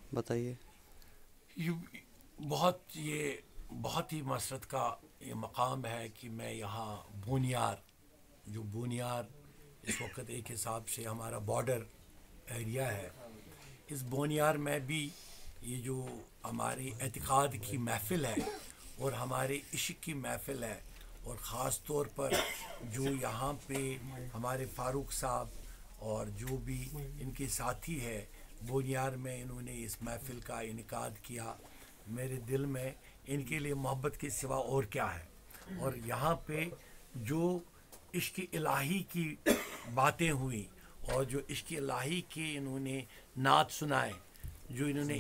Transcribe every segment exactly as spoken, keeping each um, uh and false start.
بتائیے. یہ بہت یہ بہت ہی مسرت کا یہ مقام ہے کہ میں یہاں بونیار، جو بونیار اس وقت ایک حساب سے ہمارا بارڈر ایریا ہے، اس بونیار میں بھی یہ جو ہماری اعتقاد کی محفل ہے اور ہمارے عشق کی محفل ہے، اور خاص طور پر جو یہاں پہ ہمارے فاروق صاحب اور جو بھی ان کے ساتھی ہے بونیار میں، انہوں نے اس محفل کا انعقاد کیا. میرے دل میں ان کے لیے محبت کے سوا اور کیا ہے. اور یہاں پہ جو عشق الہی کی باتیں ہوئیں اور جو عشق الہی کے انہوں نے نعت سنائے، جو انہوں نے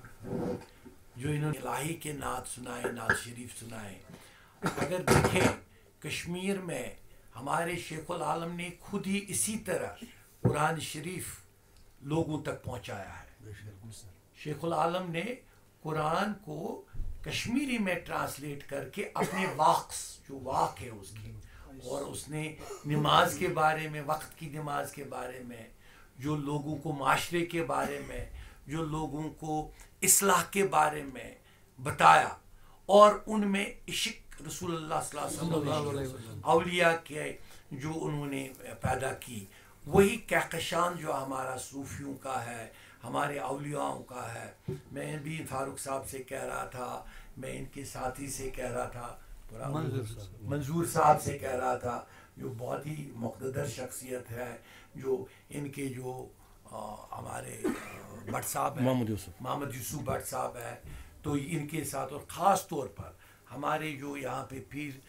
جو انہوں نے الہی کے نعت سنائے، نعت شریف سنائے. اگر دیکھیں کشمیر میں ہمارے شیخ العالم نے خود ہی اسی طرح قرآن شریف لوگوں تک پہنچایا ہے. شیخ العالم نے قرآن کو کشمیری میں ٹرانسلیٹ کر کے اپنے واقعs جو واقع ہے اس کی، اور اس نے نماز کے بارے میں، وقت کی نماز کے بارے میں، جو لوگوں کو معاشرے کے بارے میں، جو لوگوں کو اصلاح کے بارے میں بتایا، اور ان میں عشق رسول اللہ صلی اللہ علیہ وسلم اولیاء کے جو انہوں نے پیدا کی، وہی کہکشان جو ہمارا صوفیوں کا ہے، ہمارے اولیاءوں کا ہے. میں بھی فاروق صاحب سے کہہ رہا تھا، میں ان کے ساتھی سے کہہ رہا تھا، منظور صاحب سے کہہ رہا تھا، جو بہت ہی مقتدر شخصیت ہے، جو ان کے جو ہمارے بٹ صاحب ہیں، محمد یوسف محمد یوسف بٹ صاحب ہے، تو ان کے ساتھ، اور خاص طور پر ہمارے جو یہاں پہ پیر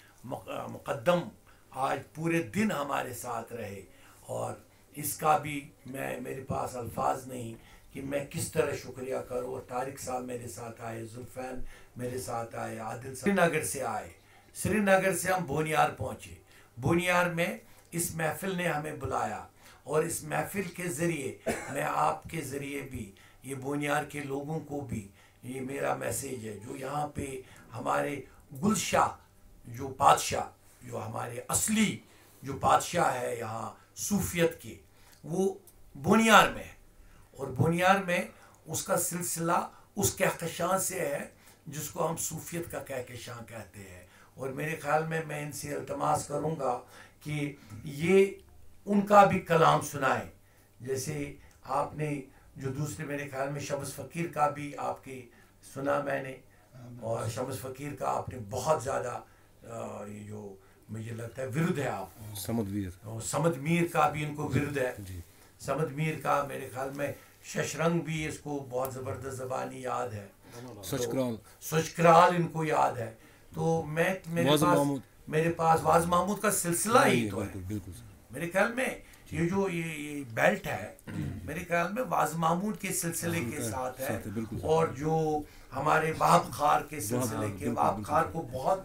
مقدم آج پورے دن ہمارے ساتھ رہے. اور اس کا بھی میں میرے پاس الفاظ نہیں کہ میں کس طرح شکریہ کروں. اور طارق صاحب میرے ساتھ آئے، زلفین میرے ساتھ آئے، عادل سری نگر سے آئے، سری نگر سے ہم بونیار پہنچے. بونیار میں اس محفل نے ہمیں بلایا، اور اس محفل کے ذریعے میں آپ کے ذریعے بھی یہ بونیار کے لوگوں کو بھی یہ میرا میسیج ہے، جو یہاں پہ ہمارے گلشاہ جو بادشاہ، جو ہمارے اصلی جو بادشاہ ہے یہاں صوفیت کے، وہ بونیار میں ہے. اور بونیار میں اس کا سلسلہ اس کہکشان سے ہے جس کو ہم صوفیت کا کہکشان کہتے ہیں. اور میرے خیال میں میں ان سے التماس کروں گا کہ یہ ان کا بھی کلام سنائیں. جیسے آپ نے جو دوسرے میرے خیال میں شمس فقیر کا بھی آپ کے سنا میں نے، اور شمس فقیر کا آپ نے بہت زیادہ یہ جو مجھے لگتا ہے ورد ہے آپ سمد ویر سمد میر کا بھی ان کو ورد ہے. سمد میر کا میرے خیال میں ششرنگ بھی اس کو بہت زبردست زبانی یاد ہے، سچکرال سچکرال ان کو یاد ہے. تو میں میرے پاس میرے پاس واز محمود کا سلسلہ ہی تو ہے. میرے خیال میں یہ جو یہ بیلٹ ہے میرے خیال میں واز محمود کے سلسلے کے ساتھ ہے، اور جو ہمارے وہاب خار کے سلسلے کے، وہاب خار کو بہت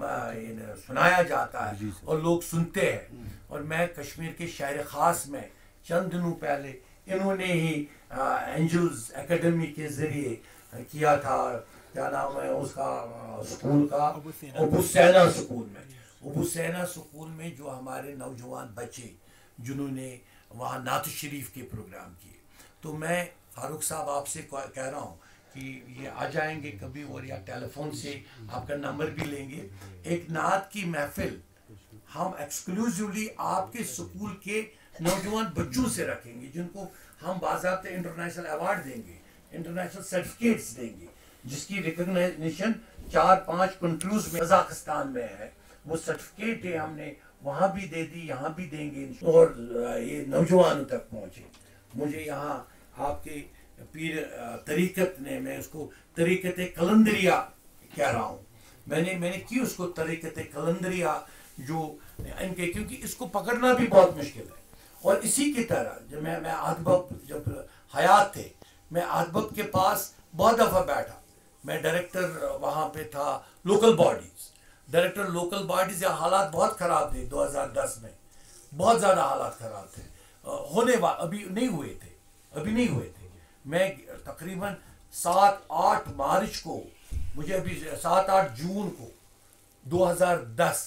سنایا جاتا ہے اور لوگ سنتے ہیں. اور میں کشمیر کے شاعر خاص میں چند دنوں پہلے انہوں نے ہی اینجلز اکیڈمی کے ذریعے کیا تھا، کیا نام ہے اس کا سکول کا، ابو سینا سکول میں. ابو سینا سکول میں جو ہمارے نوجوان بچے جنہوں نے وہاں نعت شریف کے پروگرام کیے. تو میں فاروق صاحب آپ سے کہہ رہا ہوں کہ یہ آ جائیں گے کبھی، اور یا ٹیلی فون سے آپ کا نمبر بھی لیں گے. ایک نعت کی محفل ہم ایکسکلوزیولی آپ کے سکول کے نوجوان بچوں سے رکھیں گے، جن کو ہم باضابطہ انٹرنیشنل ایوارڈ دیں گے، انٹرنیشنل سرٹیفکیٹس دیں گے، جس کی ریکگنیشن چار پانچ کنٹریز میں، قزاقستان میں ہے. وہ سرٹیفکیٹ ہم نے وہاں بھی دے دی، یہاں بھی دیں گے، اور یہ نوجوانوں تک پہنچے. مجھے یہاں آپ کے پیر طریقت نے، میں اس کو طریقت قلندریہ کہہ رہا ہوں، میں نے میں نے کی اس کو طریقت قلندریہ، جو ان کے، کیونکہ اس کو پکڑنا بھی بہت مشکل ہے. اور اسی کی طرح جب میں میں آدبب جب حیات تھے، میں آدبب کے پاس بہت دفعہ بیٹھا. میں ڈائریکٹر وہاں پہ تھا local bodies, director local bodies. یا حالات بہت خراب تھے دو ہزار دس میں، بہت زیادہ حالات خراب تھے، ہونے والے ابھی نہیں ہوئے تھے ابھی نہیں ہوئے تھے. میں تقریباً سات آٹھ مارچ کو، مجھے ابھی سات آٹھ جون کو دو ہزار دس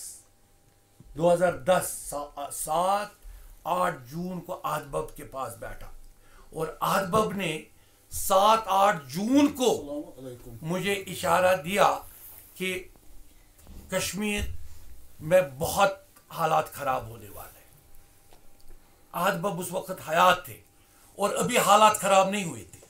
دو ہزار دس سات آٹھ جون کو آدبب کے پاس بیٹھا. اور آدبب نے سات آٹھ جون کو مجھے اشارہ دیا کہ کشمیر میں بہت حالات خراب ہونے والے ہیں. احد بب اس وقت حیات تھے اور ابھی حالات خراب نہیں ہوئے تھے,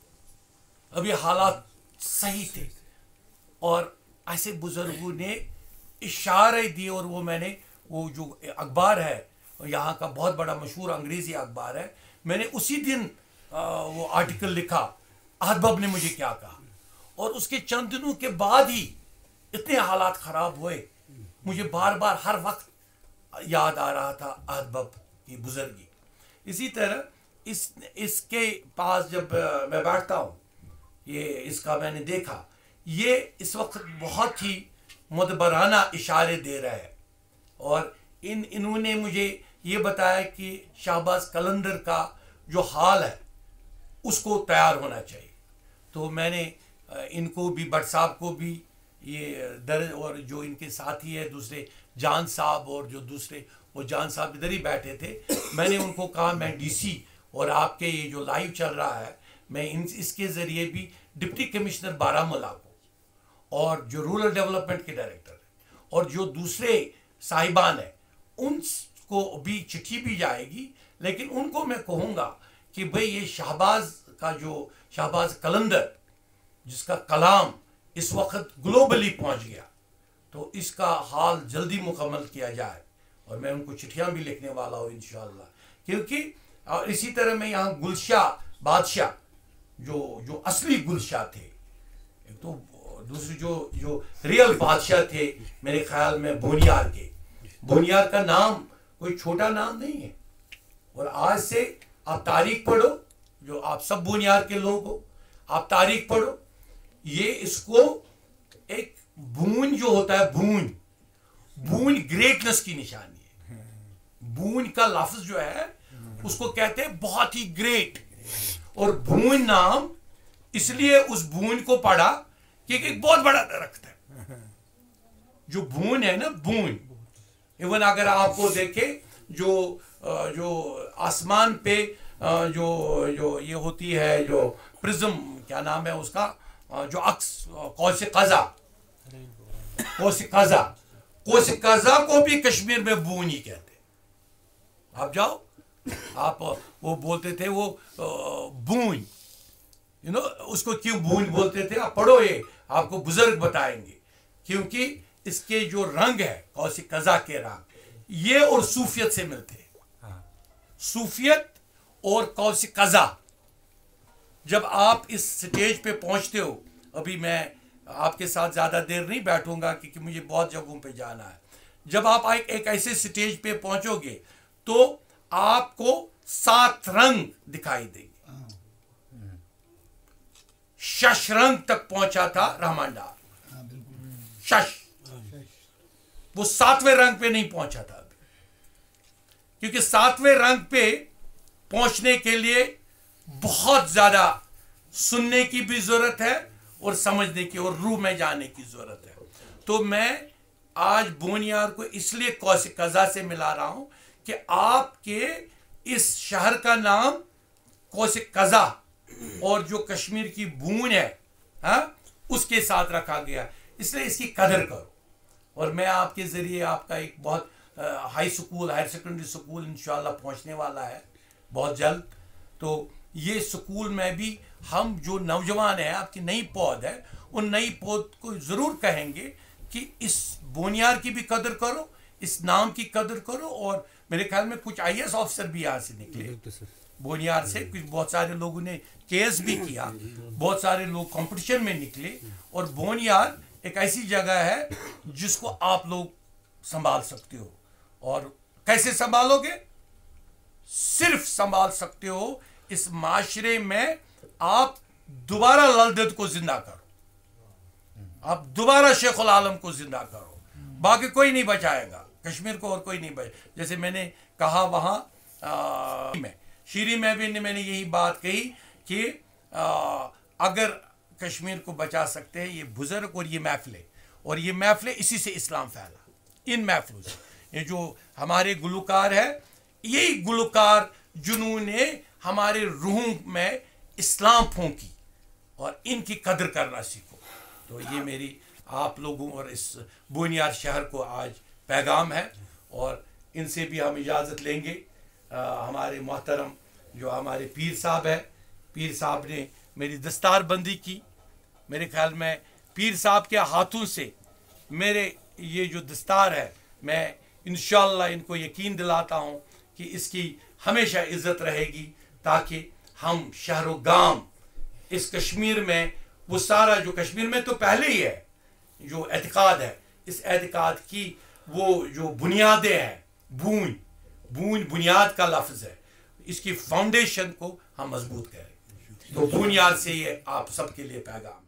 ابھی حالات صحیح تھے, اور ایسے بزرگوں نے اشارے دیے. اور وہ میں نے وہ جو اخبار ہے یہاں کا بہت بڑا مشہور انگریزی اخبار ہے, میں نے اسی دن وہ آرٹیکل لکھا احد بب نے مجھے کیا کہا, اور اس کے چند دنوں کے بعد ہی اتنے حالات خراب ہوئے. مجھے بار بار ہر وقت یاد آ رہا تھا احد بب کی بزرگی. اسی طرح اس اس کے پاس جب میں بیٹھتا ہوں, یہ اس کا میں نے دیکھا, یہ اس وقت بہت ہی مدبرانہ اشارے دے رہا ہے, اور ان انہوں نے مجھے یہ بتایا کہ شہباز قلندر کا جو حال ہے اس کو تیار ہونا چاہیے. تو میں نے ان کو بھی, بٹ صاحب کو بھی یہ در, اور جو ان کے ساتھی ہے دوسرے جان صاحب اور جو دوسرے وہ جان صاحب ادھر ہی بیٹھے تھے, میں نے ان کو کہا میں ڈی سی اور آپ کے یہ جو لائیو چل رہا ہے میں ان اس کے ذریعے بھی ڈپٹی کمشنر بارہمولہ کو اور جو رورل ڈیولپمنٹ کے ڈائریکٹر ہیں اور جو دوسرے صاحبان ہیں ان کو بھی چٹھی بھی جائے گی, لیکن ان کو میں کہوں گا کہ بھئی یہ شہباز کا جو شہباز قلندر جس کا کلام اس وقت گلوبلی پہنچ گیا, تو اس کا حال جلدی مکمل کیا جائے. اور میں ان کو چٹھیاں بھی لکھنے والا ہوں انشاءاللہ, کیونکہ اور اسی طرح میں یہاں گلشاہ بادشاہ جو جو اصلی گلشاہ تھے, ایک تو دوسری جو جو ریئل بادشاہ تھے میرے خیال میں بونیار کے. بونیار کا نام کوئی چھوٹا نام نہیں ہے, اور آج سے آپ تاریخ پڑھو, جو آپ سب بونیار کے لوگ ہو آپ تاریخ پڑھو, یہ اس کو ایک بون جو ہوتا ہے بون بون گریٹنس کی نشانی ہے. بون کا لفظ جو ہے اس کو کہتے ہیں بہت ہی گریٹ, اور بون نام اس لیے اس بون کو پڑھا کہ ایک بہت بڑا درخت ہے جو بون ہے نا, بون. ایون اگر آپ کو دیکھیں جو جو آسمان پہ جو جو یہ ہوتی ہے جو پرزم کیا نام ہے اس کا, جو عکس قوس قزح, قوس قزح قوس قزح کو بھی کشمیر میں بون ہی کہتے ہیں. آپ جاؤ, آپ وہ بولتے تھے وہ بون, یو نو اس کو کیوں بون بولتے تھے, آپ پڑھو, یہ آپ کو بزرگ بتائیں گے, کیونکہ اس کے جو رنگ ہے قوس قزح کے رنگ یہ اور صوفیت سے ملتے ہیں. صوفیت اور قوس قزح, جب آپ اس سٹیج پہ پہنچتے ہو, ابھی میں آپ کے ساتھ زیادہ دیر نہیں بیٹھوں گا کیونکہ مجھے بہت جگہوں پہ جانا ہے, جب آپ ایک ایسے سٹیج پہ پہنچو گے تو آپ کو سات رنگ دکھائی دیں گے. شش رنگ تک پہنچا تھا رحمان ڈار, شش, وہ ساتویں رنگ پہ نہیں پہنچا تھا, کیونکہ ساتویں رنگ پہ پہنچنے کے لیے بہت زیادہ سننے کی بھی ضرورت ہے اور سمجھنے کی اور روح میں جانے کی ضرورت ہے. تو میں آج بونیار کو اس لیے قوس قزح سے ملا رہا ہوں کہ آپ کے اس شہر کا نام قوس قزح اور جو کشمیر کی بون ہے ہاں اس کے ساتھ رکھا گیا, اس لیے اس کی قدر کرو. اور میں آپ کے ذریعے آپ کا ایک بہت high school higher secondary school انشاءاللہ پہنچنے والا ہے بہت جلد. تو یہ سکول میں بھی ہم جو نوجوان ہیں, آپ کی نئی پود ہے, ان نئی پود کو ضرور کہیں گے کہ اس بونیار کی بھی قدر کرو, اس نام کی قدر کرو. اور میرے خیال میں کچھ آئی ایس آفیسر بھی یہاں سے نکلے بونیار سے, کچھ بہت سارے لوگوں نے کیس بھی کیا, بہت سارے لوگ کمپٹیشن میں نکلے. اور بونیار ایک ایسی جگہ ہے جس کو آپ لوگ سنبھال سکتے ہو. اور کیسے سنبھالو گے؟ صرف سنبھال سکتے ہو اس معاشرے میں آپ دوبارہ لل دید کو زندہ کرو, آپ دوبارہ شیخ العالم کو زندہ کرو, باقی کوئی نہیں بچائے گا کشمیر کو, اور کوئی نہیں بچ. جیسے میں نے کہا وہاں میں شیری میں بھی میں نے یہی بات کہی کہ اگر کشمیر کو بچا سکتے ہیں یہ بزرگ اور یہ محفلیں, اور یہ محفلیں اسی سے اسلام پھیلا, ان محفلوں سے. یہ جو ہمارے گلوکار ہے, یہی گلوکار جنہوں نے ہمارے روحوں میں اسلام پھونکی اور ان کی قدر کرنا سیکھو. تو یہ میری آپ لوگوں اور اس بونیار شہر کو آج پیغام ہے، اور ان سے بھی ہم اجازت لیں گے. ہمارے محترم جو ہمارے پیر صاحب ہے، پیر صاحب نے میری دستار بندی کی. میرے خیال میں پیر صاحب کے ہاتھوں سے میرے یہ جو دستار ہے، میں انشاءاللہ ان کو یقین دلاتا ہوں کہ اس کی ہمیشہ عزت رہے گی، تاکہ ہم شہر و گام اس کشمیر میں وہ سارا جو کشمیر میں تو پہلے ہی ہے جو اعتقاد ہے، اس اعتقاد کی وہ جو بنیادیں ہیں، بون بون بنیاد کا لفظ ہے، اس کی فاؤنڈیشن کو ہم مضبوط کریں. تو بنیاد سے یہ آپ سب کے لیے پیغام.